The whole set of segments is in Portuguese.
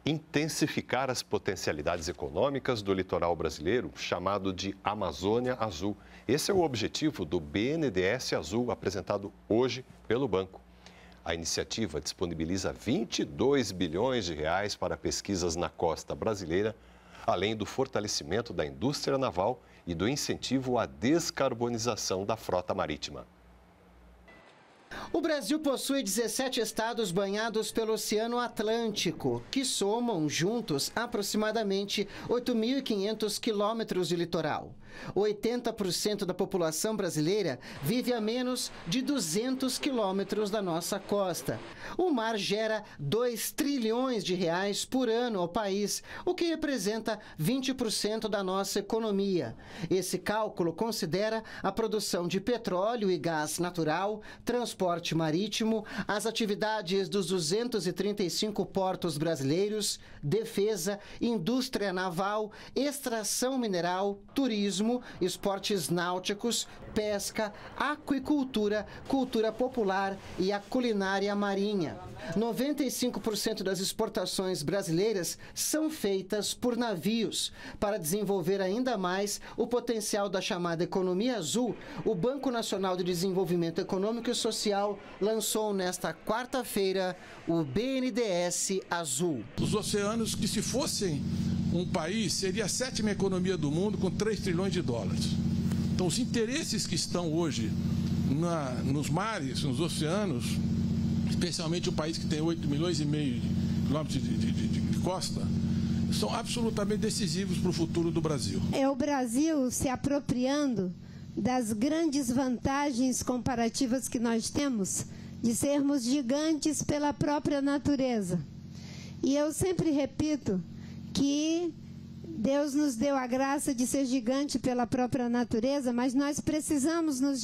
intensificar as potencialidades econômicas do litoral brasileiro, chamado de Amazônia Azul. Esse é o objetivo do BNDES Azul, apresentado hoje pelo banco. A iniciativa disponibiliza 22 bilhões de reais para pesquisas na costa brasileira, além do fortalecimento da indústria naval e do incentivo à descarbonização da frota marítima. O Brasil possui 17 estados banhados pelo Oceano Atlântico, que somam juntos aproximadamente 8.500 quilômetros de litoral. 80% da população brasileira vive a menos de 200 quilômetros da nossa costa. O mar gera 2 trilhões de reais por ano ao país, o que representa 20% da nossa economia. Esse cálculo considera a produção de petróleo e gás natural, transporte marítimo, as atividades dos 235 portos brasileiros, defesa, indústria naval, extração mineral, turismo, esportes náuticos, pesca, aquicultura, cultura popular e a culinária marinha. 95% das exportações brasileiras são feitas por navios. Para desenvolver ainda mais o potencial da chamada economia azul, o Banco Nacional de Desenvolvimento Econômico e Social lançou nesta quarta-feira o BNDES Azul. Os oceanos, que se fossem um país, seria a 7ª economia do mundo com 3 trilhões de dólares. Então, os interesses que estão hoje nos mares, nos oceanos, especialmente o país que tem 8,5 milhões de quilômetros de costa, são absolutamente decisivos para o futuro do Brasil. É o Brasil se apropriando das grandes vantagens comparativas que nós temos de sermos gigantes pela própria natureza. E eu sempre repito que Deus nos deu a graça de ser gigante pela própria natureza, mas nós precisamos nos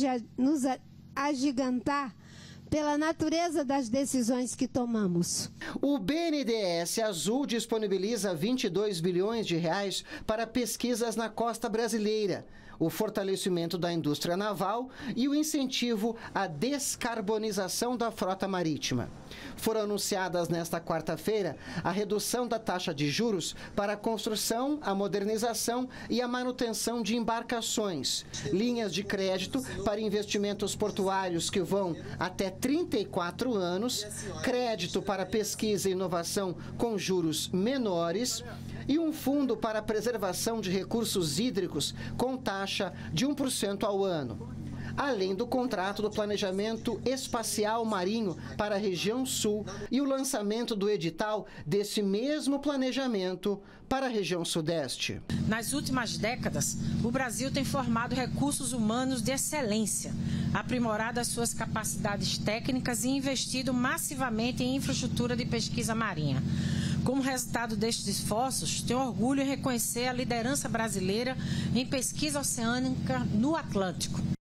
agigantar pela natureza das decisões que tomamos. O BNDES Azul disponibiliza 22 bilhões de reais para pesquisas na costa brasileira, o fortalecimento da indústria naval e o incentivo à descarbonização da frota marítima. Foram anunciadas nesta quarta-feira a redução da taxa de juros para a construção, a modernização e a manutenção de embarcações, linhas de crédito para investimentos portuários que vão até 34 anos, crédito para pesquisa e inovação com juros menores e um fundo para a preservação de recursos hídricos com taxa de 1% ao ano. Além do contrato do planejamento espacial marinho para a região sul e o lançamento do edital desse mesmo planejamento para a região sudeste. Nas últimas décadas, o Brasil tem formado recursos humanos de excelência, aprimorado as suas capacidades técnicas e investido massivamente em infraestrutura de pesquisa marinha. Como resultado destes esforços, tenho orgulho em reconhecer a liderança brasileira em pesquisa oceânica no Atlântico.